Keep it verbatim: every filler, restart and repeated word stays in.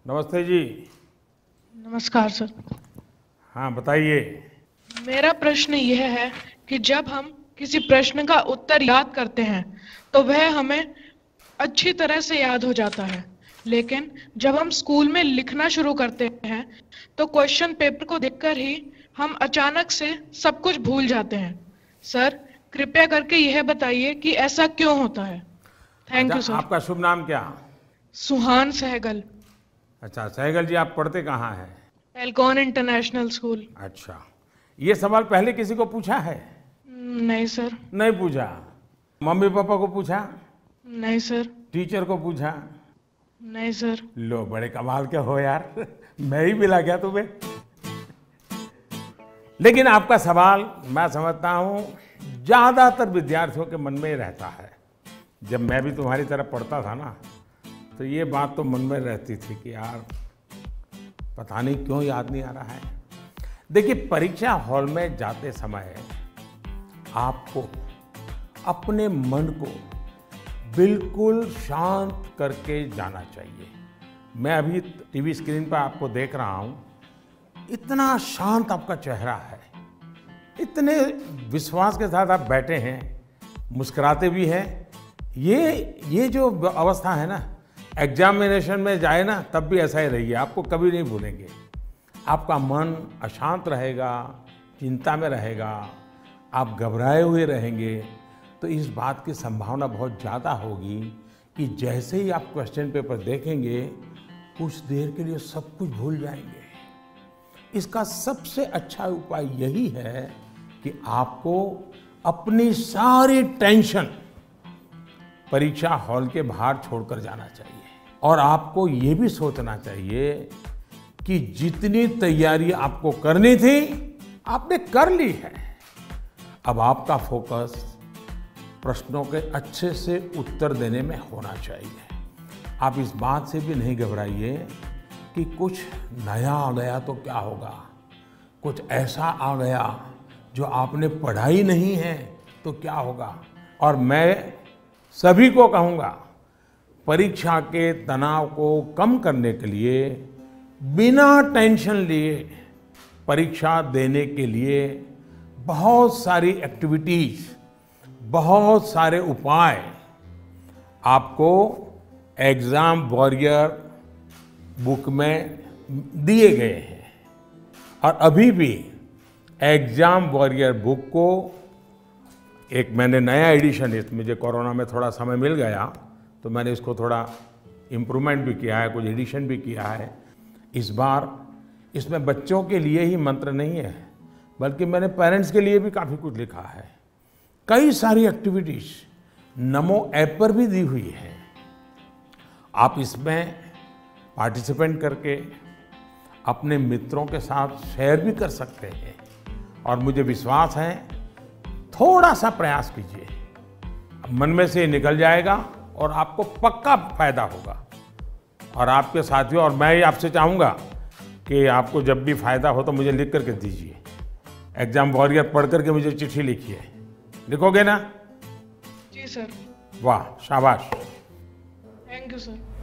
नमस्ते जी। नमस्कार सर। हाँ बताइए। मेरा प्रश्न यह है कि जब हम किसी प्रश्न का उत्तर याद करते हैं तो वह हमें अच्छी तरह से याद हो जाता है, लेकिन जब हम स्कूल में लिखना शुरू करते हैं तो क्वेश्चन पेपर को देखकर ही हम अचानक से सब कुछ भूल जाते हैं। सर, कृपया करके यह बताइए कि ऐसा क्यों होता है। अच्छा, थैंक यू सर। आपका शुभ नाम क्या? सुहान सहगल। अच्छा सहगल जी, आप पढ़ते कहाँ हैं? Alcon international school. अच्छा, ये सवाल पहले किसी को पूछा है? नहीं सर। नहीं पूछा। मम्मी पापा को पूछा? नहीं सर। टीचर को पूछा? नहीं सर। लो, बड़े कमाल के हो यार। मैं ही मिला क्या तुम्हें? लेकिन आपका सवाल मैं समझता हूं ज्यादातर विद्यार्थियों के मन में ही रहता है। जब मैं भी तुम्हारी तरह पढ़ता था ना, तो ये बात तो मन में रहती थी कि यार पता नहीं क्यों याद नहीं आ रहा है। देखिए, परीक्षा हॉल में जाते समय आपको अपने मन को बिल्कुल शांत करके जाना चाहिए। मैं अभी टीवी स्क्रीन पर आपको देख रहा हूं, इतना शांत आपका चेहरा है, इतने विश्वास के साथ आप बैठे हैं, मुस्कुराते भी हैं। ये ये जो अवस्था है ना, एग्जामिनेशन में जाए ना तब भी ऐसा ही रहिए, आपको कभी नहीं भूलेंगे। आपका मन अशांत रहेगा, चिंता में रहेगा, आप घबराए हुए रहेंगे, तो इस बात की संभावना बहुत ज़्यादा होगी कि जैसे ही आप क्वेश्चन पेपर देखेंगे कुछ देर के लिए सब कुछ भूल जाएंगे। इसका सबसे अच्छा उपाय यही है कि आपको अपनी सारी टेंशन परीक्षा हॉल के बाहर छोड़कर जाना चाहिए और आपको ये भी सोचना चाहिए कि जितनी तैयारी आपको करनी थी आपने कर ली है। अब आपका फोकस प्रश्नों के अच्छे से उत्तर देने में होना चाहिए। आप इस बात से भी नहीं घबराइए कि कुछ नया आ गया तो क्या होगा, कुछ ऐसा आ गया जो आपने पढ़ा ही नहीं है तो क्या होगा। और मैं सभी को कहूँगा, परीक्षा के तनाव को कम करने के लिए बिना टेंशन लिए परीक्षा देने के लिए बहुत सारी एक्टिविटीज, बहुत सारे उपाय आपको एग्जाम वॉरियर बुक में दिए गए हैं। और अभी भी एग्जाम वॉरियर बुक को एक मैंने नया एडिशन, इस मुझे कोरोना में थोड़ा समय मिल गया तो मैंने इसको थोड़ा इम्प्रूवमेंट भी किया है, कुछ एडिशन भी किया है। इस बार इसमें बच्चों के लिए ही मंत्र नहीं है, बल्कि मैंने पेरेंट्स के लिए भी काफ़ी कुछ लिखा है। कई सारी एक्टिविटीज नमो ऐप पर भी दी हुई है। आप इसमें पार्टिसिपेंट करके अपने मित्रों के साथ शेयर भी कर सकते हैं। और मुझे विश्वास है, थोड़ा सा प्रयास कीजिए, मन में से निकल जाएगा और आपको पक्का फायदा होगा। और आपके साथियों और मैं ही आपसे चाहूँगा कि आपको जब भी फायदा हो तो मुझे लिख करके दीजिए। एग्जाम वॉरियर पढ़ करके मुझे चिट्ठी लिखिए। लिखोगे ना? जी सर। वाह, शाबाश। Thank you sir.